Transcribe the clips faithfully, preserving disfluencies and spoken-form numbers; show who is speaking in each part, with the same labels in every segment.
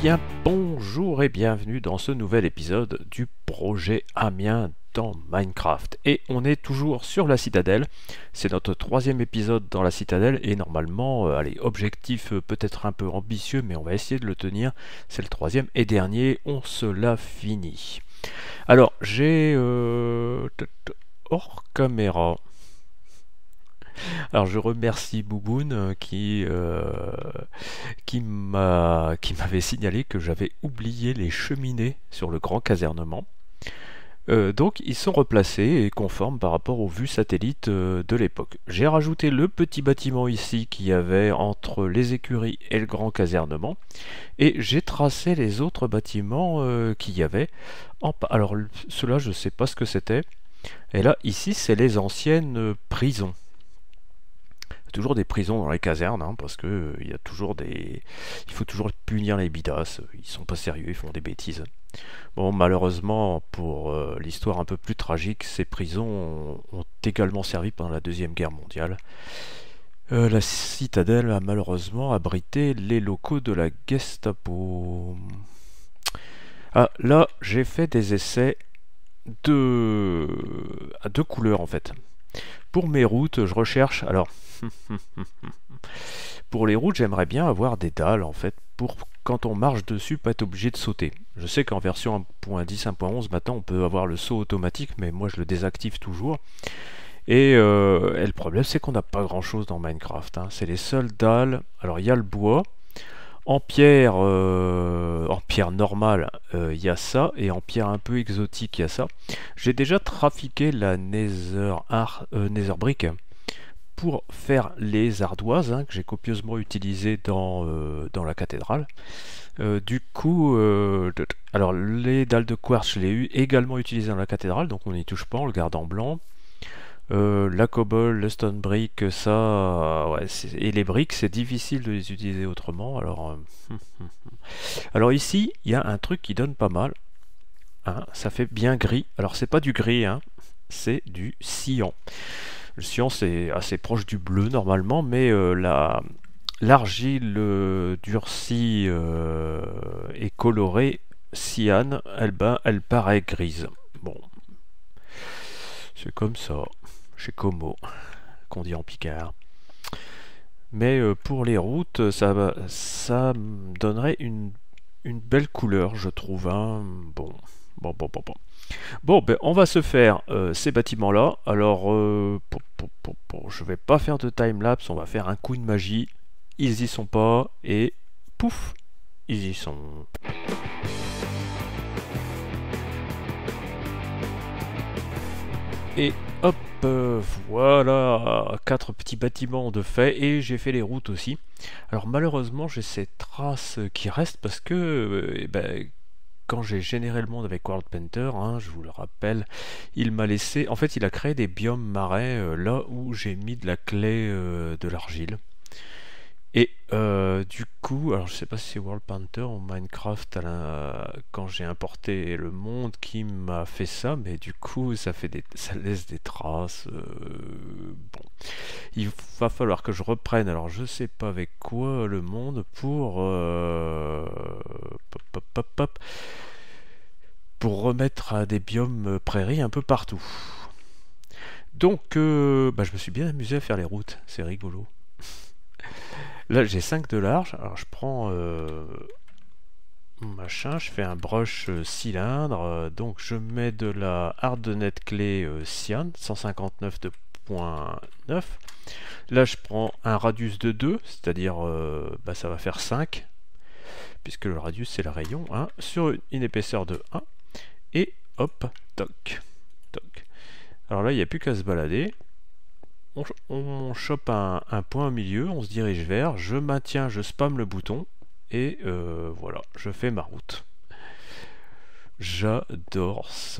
Speaker 1: bien, bonjour et bienvenue dans ce nouvel épisode du projet Amiens dans Minecraft. Et on est toujours sur la citadelle, c'est notre troisième épisode dans la citadelle et normalement, euh, allez, objectif euh, peut-être un peu ambitieux, mais on va essayer de le tenir, c'est le troisième et dernier, on se l'a fini. Alors, j'ai euh, hors caméra. Alors je remercie Bouboun euh, qui, euh, qui m'a, qui m'avait signalé que j'avais oublié les cheminées sur le grand casernement. Euh, donc ils sont replacés et conformes par rapport aux vues satellites euh, de l'époque. J'ai rajouté le petit bâtiment ici qu'il y avait entre les écuries et le grand casernement et j'ai tracé les autres bâtiments euh, qu'il y avait. En... Alors ceux-là je ne sais pas ce que c'était. Et là ici c'est les anciennes euh, prisons. Toujours des prisons dans les casernes, hein, parce que euh, il y a toujours des, il faut toujours punir les bidasses. Ils sont pas sérieux, ils font des bêtises. Bon, malheureusement, pour euh, l'histoire un peu plus tragique, ces prisons ont, ont également servi pendant la Deuxième Guerre mondiale. Euh, la citadelle a malheureusement abrité les locaux de la Gestapo. Ah, là, j'ai fait des essais de à deux couleurs en fait. Pour mes routes, je recherche. Alors, pour les routes, j'aimerais bien avoir des dalles en fait, pour quand on marche dessus, pas être obligé de sauter. Je sais qu'en version un point dix, un point onze, maintenant on peut avoir le saut automatique, mais moi je le désactive toujours. Et, euh, et le problème, c'est qu'on n'a pas grand chose dans Minecraft. Hein. C'est les seules dalles. Alors, il y a le bois. En pierre, euh, en pierre normale, il euh, y a ça, et en pierre un peu exotique, il y a ça. J'ai déjà trafiqué la Nether, Art, euh, Nether Brick pour faire les ardoises, hein, que j'ai copieusement utilisées dans, euh, dans la cathédrale. Euh, du coup, euh, alors les dalles de quartz, je l'ai eu également utilisées dans la cathédrale, donc on n'y touche pas, on le garde en blanc. Euh, la cobble, le stone brick, ça, euh, ouais, et les briques, c'est difficile de les utiliser autrement. Alors, euh, alors ici, il y a un truc qui donne pas mal. Hein, ça fait bien gris. Alors c'est pas du gris, hein, c'est du cyan. Le cyan c'est assez proche du bleu normalement, mais euh, la l'argile euh, durcie euh, et colorée cyan, elle, ben, elle paraît grise. Bon, c'est comme ça. Chez Como, qu'on dit en Picard. Mais euh, pour les routes, ça, ça me donnerait une, une belle couleur, je trouve. Hein. Bon, bon, bon, bon, bon. Bon, ben, on va se faire euh, ces bâtiments-là. Alors, euh, pour, pour, pour, pour, je vais pas faire de time-lapse, on va faire un coup de magie. Ils y sont pas, et pouf, ils y sont. Et hop, euh, voilà, quatre petits bâtiments de fait, et j'ai fait les routes aussi. Alors malheureusement, j'ai ces traces qui restent parce que euh, eh ben, quand j'ai généré le monde avec World Painter, hein, je vous le rappelle, il m'a laissé, en fait il a créé des biomes marais euh, là où j'ai mis de la clé euh, de l'argile. Et euh, du coup, alors je sais pas si c'est World Painter ou Minecraft à la, quand j'ai importé le monde qui m'a fait ça, mais du coup ça fait des, ça laisse des traces. Euh, bon, il va falloir que je reprenne. Alors je sais pas avec quoi le monde pour euh, pop, pop, pop, pop, pour remettre à des biomes prairies un peu partout. Donc, euh, bah, je me suis bien amusé à faire les routes. C'est rigolo. Là, j'ai cinq de large. Alors, je prends euh, machin, je fais un brush euh, cylindre. Euh, donc, je mets de la hardened clé euh, cyan, cent cinquante-neuf de point neuf. Là, je prends un radius de deux, c'est-à-dire, euh, bah, ça va faire cinq, puisque le radius, c'est le rayon, hein, sur une épaisseur de un. Et hop, toc, toc. Alors là, il n'y a plus qu'à se balader. On, on chope un, un point au milieu, on se dirige vers, je maintiens, je spam le bouton, et euh, voilà, je fais ma route. J'adore ça.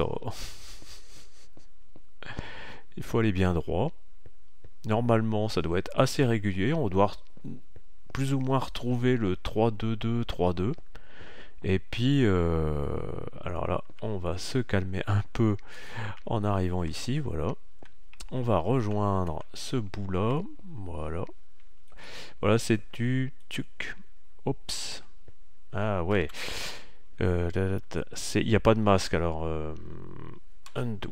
Speaker 1: Il faut aller bien droit. Normalement, ça doit être assez régulier, on doit plus ou moins retrouver le trois deux deux trois deux. Et puis, euh, alors là, on va se calmer un peu en arrivant ici, voilà. On va rejoindre ce bout là, voilà. Voilà, c'est du tuc. Oups. Ah ouais. Euh, il n'y a pas de masque, alors... Euh, undo.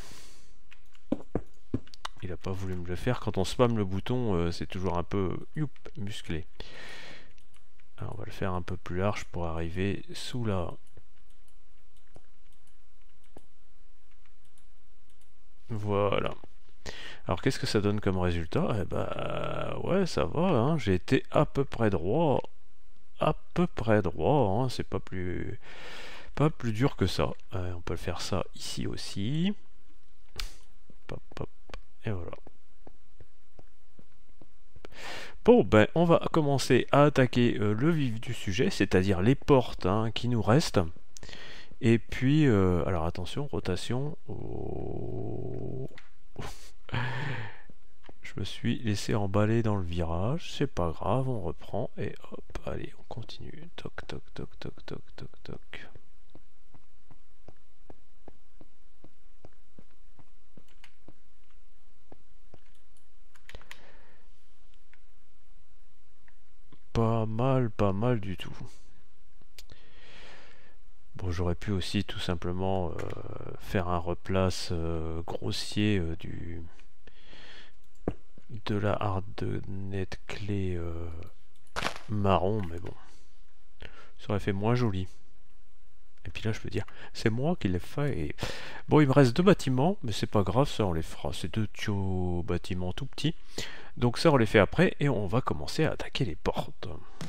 Speaker 1: Il n'a pas voulu me le faire. Quand on spam le bouton, euh, c'est toujours un peu youp, musclé. Alors on va le faire un peu plus large pour arriver sous la... Voilà. Alors qu'est-ce que ça donne comme résultat? Eh ben ouais, ça va, hein. J'ai été à peu près droit. À peu près droit, hein. C'est pas plus... pas plus dur que ça. Euh, on peut le faire ça ici aussi. Pop, pop. Et voilà. Bon, ben, on va commencer à attaquer euh, le vif du sujet, c'est-à-dire les portes hein, qui nous restent. Et puis, euh, alors attention, rotation. Oh. Je me suis laissé emballer dans le virage, c'est pas grave, on reprend et hop, allez, on continue. Toc, toc, toc, toc, toc, toc, toc. Pas mal, pas mal du tout. Bon, j'aurais pu aussi tout simplement euh, faire un replace euh, grossier euh, du de la hardnet clé euh, marron, mais bon, ça aurait fait moins joli. Et puis là, je peux dire, c'est moi qui l'ai fait. Et... Bon, il me reste deux bâtiments, mais c'est pas grave, ça on les fera. C'est deux tuyaux bâtiments tout petits. Donc ça, on les fait après, et on va commencer à attaquer les portes.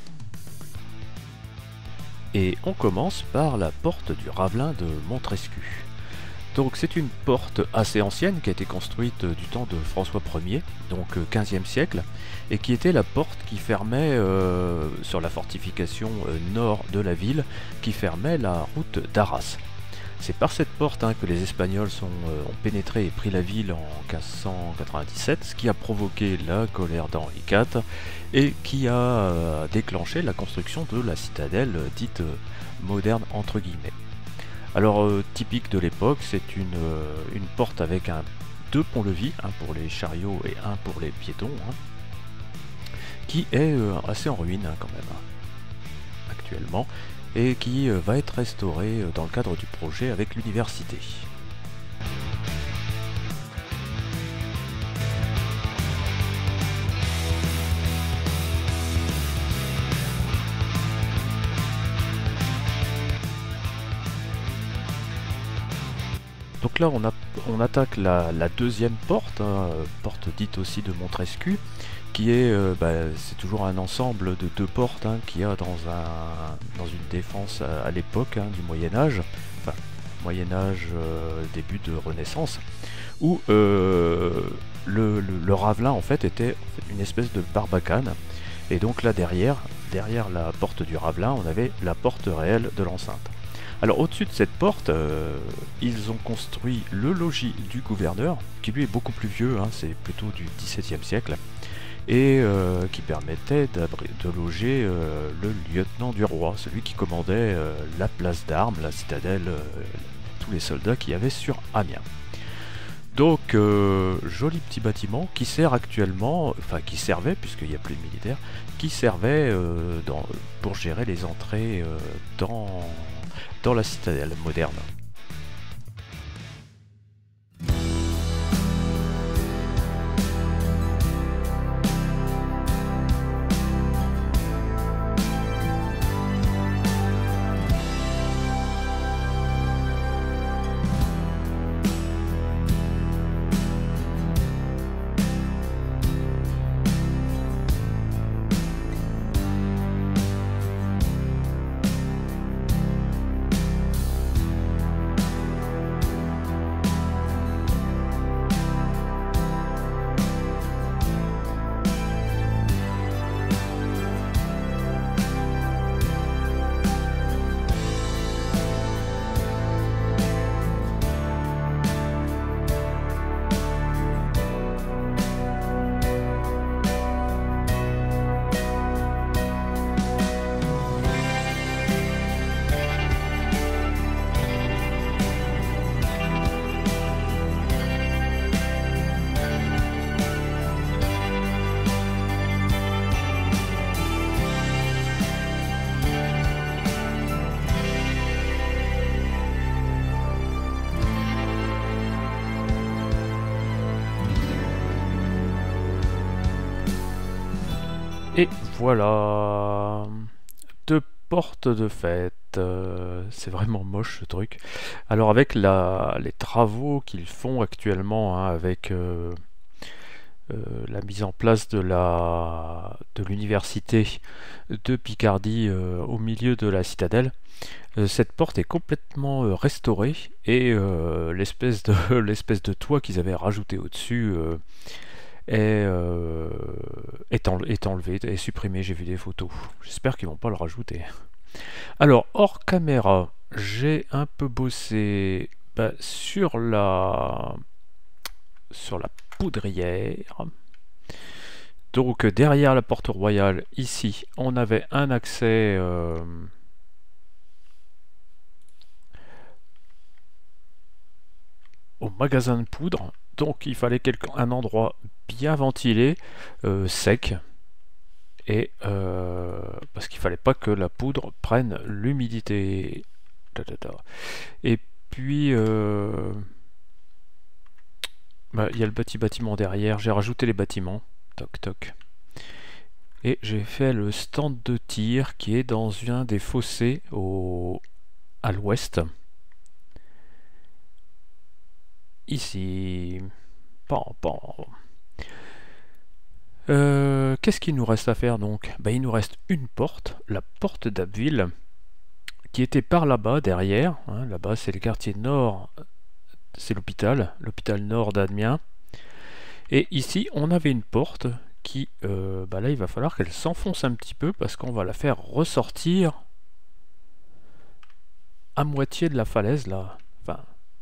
Speaker 1: Et on commence par la porte du Ravelin de Montrescu. Donc c'est une porte assez ancienne qui a été construite du temps de François Ier, donc quinzième siècle, et qui était la porte qui fermait euh, sur la fortification euh, nord de la ville, qui fermait la route d'Arras. C'est par cette porte hein, que les Espagnols sont, euh, ont pénétré et pris la ville en quinze cent quatre-vingt-dix-sept, ce qui a provoqué la colère d'Henri quatre et qui a euh, déclenché la construction de la citadelle euh, dite euh, moderne entre guillemets. Alors euh, typique de l'époque, c'est une, euh, une porte avec un, deux ponts-levis, un pour les chariots et un pour les piétons, hein, qui est euh, assez en ruine hein, quand même hein, actuellement, et qui euh, va être restaurée euh, dans le cadre du projet avec l'université. Donc là on, a, on attaque la, la deuxième porte, hein, porte dite aussi de Montrescu, qui est, euh, bah, c'est toujours un ensemble de deux portes hein, qu'il y a dans, un, dans une défense à, à l'époque hein, du Moyen-Âge, enfin Moyen-Âge, euh, début de Renaissance, où euh, le, le, le Ravelin en fait était une espèce de barbacane, et donc là derrière, derrière la porte du Ravelin, on avait la porte réelle de l'enceinte. Alors au-dessus de cette porte, euh, ils ont construit le logis du gouverneur, qui lui est beaucoup plus vieux, hein, c'est plutôt du dix-septième siècle, et euh, qui permettait de loger euh, le lieutenant du roi, celui qui commandait euh, la place d'armes, la citadelle, euh, tous les soldats qu'il y avait sur Amiens. Donc, euh, joli petit bâtiment qui sert actuellement, enfin qui servait, puisqu'il n'y a plus de militaires, qui servait euh, dans, pour gérer les entrées euh, dans... dans la citadelle moderne. Et voilà, deux portes de fête. Euh, c'est vraiment moche ce truc. Alors avec la, les travaux qu'ils font actuellement, hein, avec euh, euh, la mise en place de la de l'université de Picardie euh, au milieu de la citadelle, euh, cette porte est complètement euh, restaurée et euh, l'espèce de l'espèce de toit qu'ils avaient rajouté au-dessus euh, est, euh, est, en, est enlevé, est supprimé. J'ai vu des photos. J'espère qu'ils vont pas le rajouter. Alors, hors caméra, j'ai un peu bossé bah, sur la sur la poudrière. Donc, derrière la porte royale, ici, on avait un accès euh, au magasin de poudre. Donc, il fallait quelque, un endroit bien ventilé, euh, sec. Et euh, parce qu'il fallait pas que la poudre prenne l'humidité. Et puis euh, bah, il y a le petit bâtiment derrière. J'ai rajouté les bâtiments. Toc toc. Et j'ai fait le stand de tir qui est dans un des fossés au à l'ouest. Ici. Pan, pan. Euh, Qu'est-ce qu'il nous reste à faire donc? Ben, il nous reste une porte, la porte d'Abbeville, qui était par là-bas, derrière. Hein, là-bas, c'est le quartier nord, c'est l'hôpital, l'hôpital nord d'Admien. Et ici, on avait une porte qui, euh, ben là, il va falloir qu'elle s'enfonce un petit peu parce qu'on va la faire ressortir à moitié de la falaise, là. Enfin,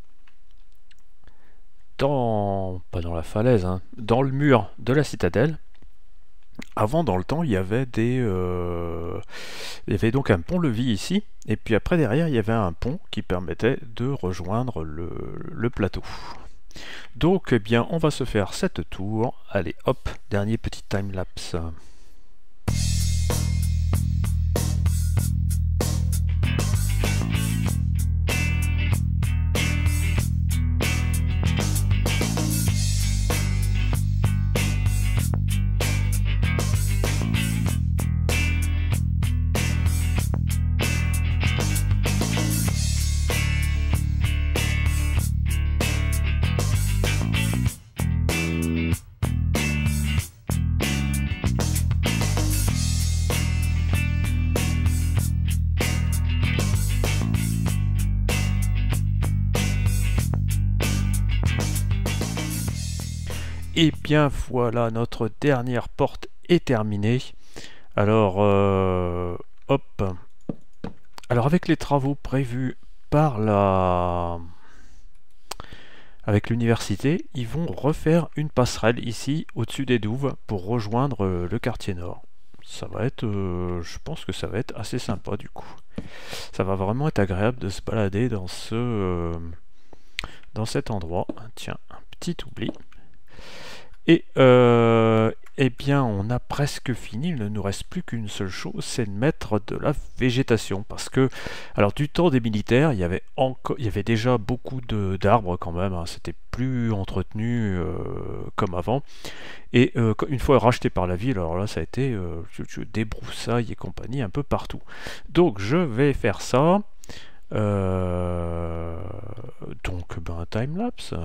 Speaker 1: dans... pas dans la falaise, hein, dans le mur de la citadelle. Avant, dans le temps, il y avait des, euh, il y avait donc un pont-levis ici, et puis après derrière, il y avait un pont qui permettait de rejoindre le, le plateau. Donc, eh bien, on va se faire cette tour. Allez, hop, dernier petit time-lapse. Et bien voilà, notre dernière porte est terminée. Alors, euh, hop. Alors avec les travaux prévus par la... avec l'université, ils vont refaire une passerelle ici, au-dessus des douves, pour rejoindre le quartier nord. Ça va être, euh, je pense que ça va être assez sympa du coup. Ça va vraiment être agréable de se balader dans ce, euh, dans cet endroit. Tiens, un petit oubli. Et euh, eh bien, on a presque fini. Il ne nous reste plus qu'une seule chose, c'est de mettre de la végétation. Parce que, alors, du temps des militaires, il y avait encore, il y avait déjà beaucoup de d'arbres quand même. Hein, c'était plus entretenu euh, comme avant. Et euh, une fois racheté par la ville, alors là, ça a été euh, des broussailles et compagnie un peu partout. Donc, je vais faire ça. Euh, donc, ben, un time lapse.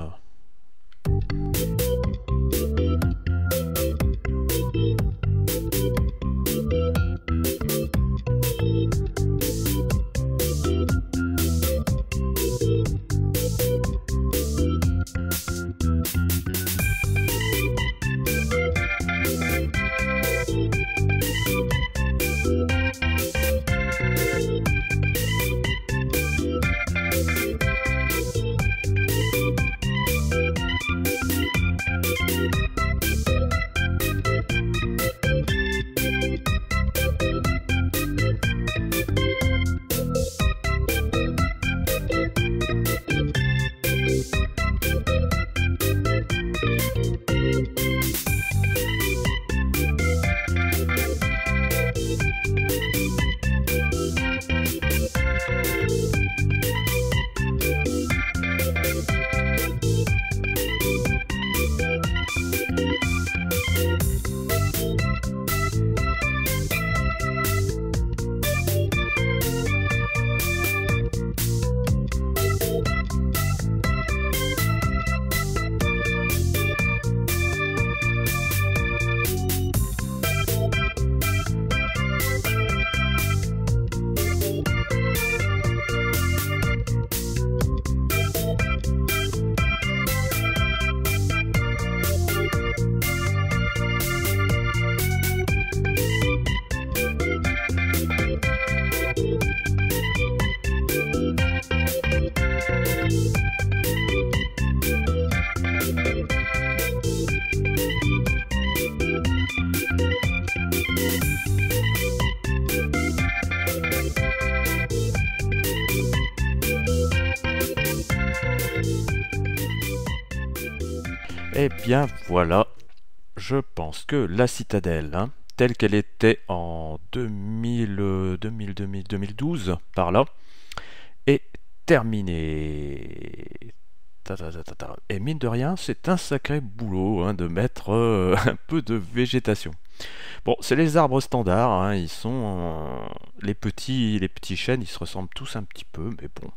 Speaker 1: Eh bien voilà, je pense que la citadelle, hein, telle qu'elle était en deux mille, deux mille, deux mille, deux mille douze, par là, est terminée. Ta, ta, ta, ta, ta. Et mine de rien, c'est un sacré boulot hein, de mettre euh, un peu de végétation. Bon, c'est les arbres standards, hein, ils sont euh, les petits, les petits chênes, ils se ressemblent tous un petit peu, mais bon,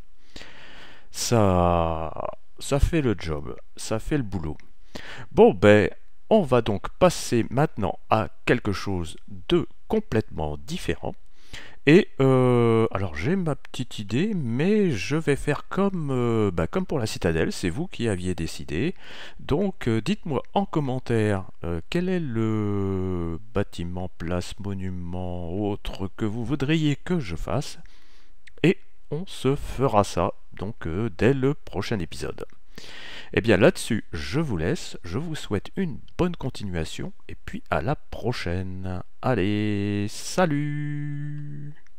Speaker 1: ça, ça fait le job, ça fait le boulot. Bon, ben, on va donc passer maintenant à quelque chose de complètement différent. Et euh, alors j'ai ma petite idée, mais je vais faire comme, euh, bah, comme pour la citadelle, c'est vous qui aviez décidé. Donc euh, dites-moi en commentaire euh, quel est le bâtiment, place, monument, autre que vous voudriez que je fasse. Et on se fera ça donc euh, dès le prochain épisode. Et bien là-dessus, je vous laisse, je vous souhaite une bonne continuation et puis à la prochaine. Allez, salut!